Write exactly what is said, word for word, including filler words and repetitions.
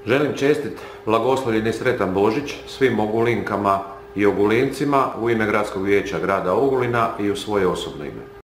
Želim čestit blagoslovljen i sretan Božić svim Ogulinkama i Ogulincima u ime Gradskog vijeća grada Ogulina i u svoje osobno ime.